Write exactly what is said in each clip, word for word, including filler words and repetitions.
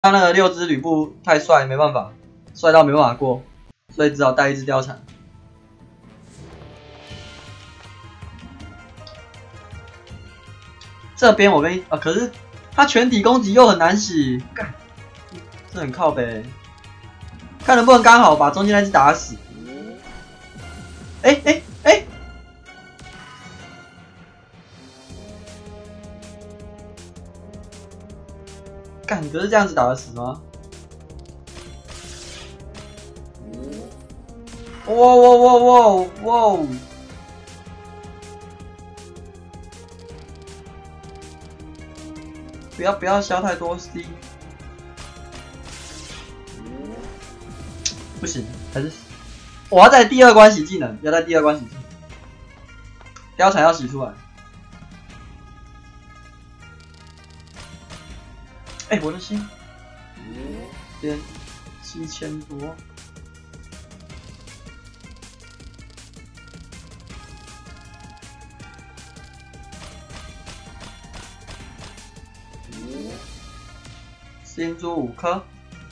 那个六只吕布太帅，没办法，帅到没办法过，所以只好带一只貂蝉。这边我跟你啊，可是他全体攻击又很难洗，干，这很靠北。看能不能刚好把中间那只打死。哎哎哎！干，可是这样子打得死吗？哇哇哇哇哇！不要不要消太多 C， 不行，还是我要在第二关洗技能，要在第二关洗技能，貂蝉要洗出来。哎、欸，我的心，边七千多。星珠五颗，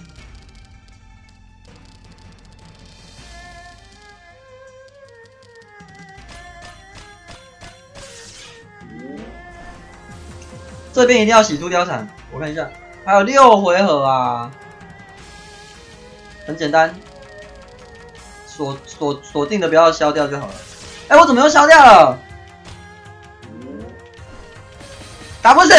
这边一定要洗出貂蝉。我看一下，还有六回合啊，很简单，锁锁锁定的不要消掉就好了。哎、欸，我怎么又消掉了？打不死！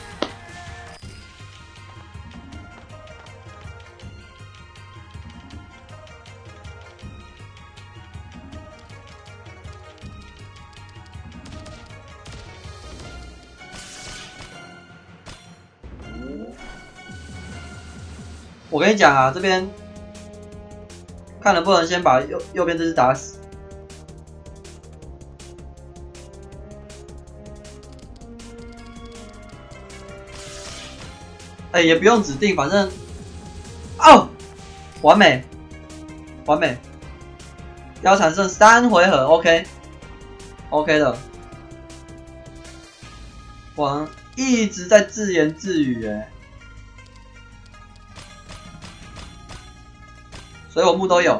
我跟你讲啊，这边看能不能先把右右边这只打死。哎、欸，也不用指定，反正哦，完美，完美。貂蝉剩三回合 ，OK，OK、OK OK、的。我一直在自言自语，哎。所有木都有，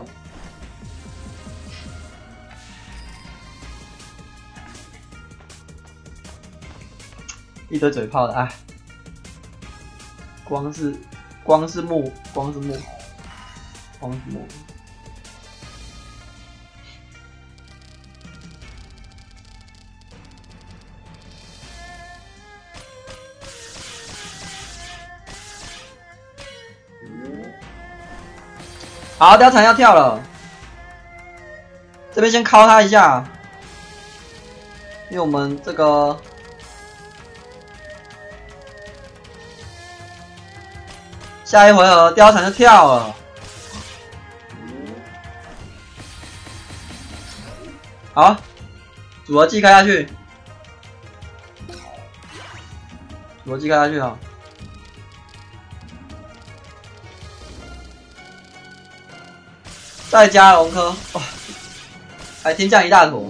一堆嘴炮的，哎，光是光是木，光是木，光是木。好，貂蝉要跳了，这边先敲他一下，因为我们这个下一回合貂蝉就跳了。好，组合技开下去，组合技开下去啊！再加龙科，哇，还天降一大坨。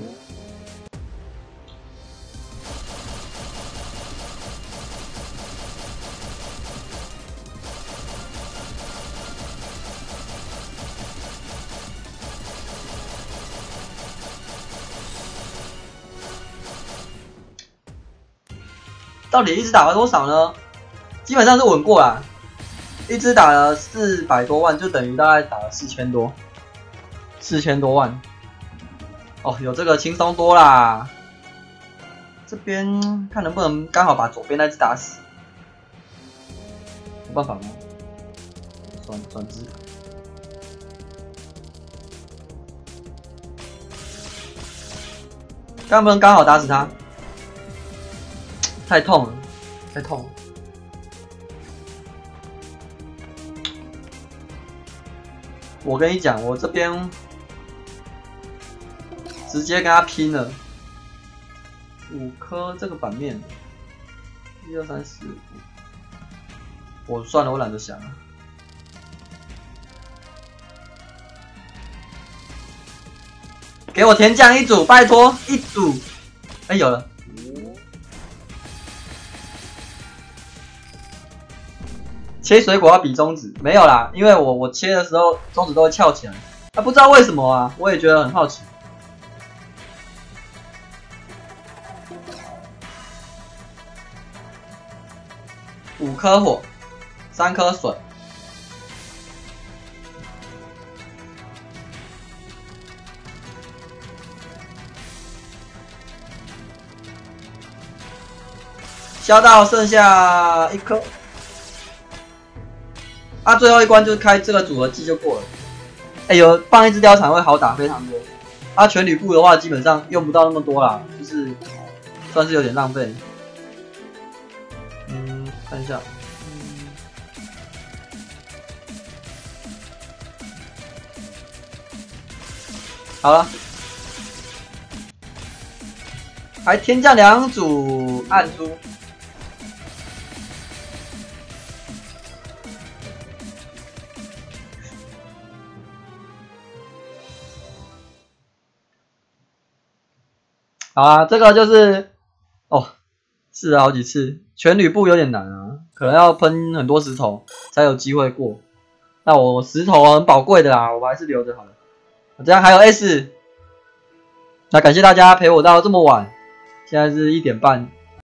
到底一直打了多少呢？基本上是稳过啦，一直打了四百多万，就等于大概打了四千多。四千多万，哦，有这个轻松多啦。这边看能不能刚好把左边那只打死，有办法吗？转转职，看能不能刚好打死他？太痛了，太痛了。我跟你讲，我这边。直接跟他拼了，五颗这个版面，一二三四五，我算了，我懒得想了。给我填酱一组，拜托一组，哎、欸、有了， 切水果要比中指，没有啦，因为我我切的时候中指都会翘起来，啊不知道为什么啊，我也觉得很好奇。五颗火，三颗水。消到剩下一颗，啊，最后一关就开这个组合技就过了。哎、欸，有放一只貂蝉会好打非常多。啊，全吕布的话基本上用不到那么多啦，就是算是有点浪费。嗯，看一下，嗯，好了，还天降两组暗珠。好啊，这个就是哦，试了好几次，全吕布有点难啊，可能要喷很多石头才有机会过。那我石头很宝贵的啦，我还是留着好了。这样还有 S， 那感谢大家陪我到这么晚，现在是一点半，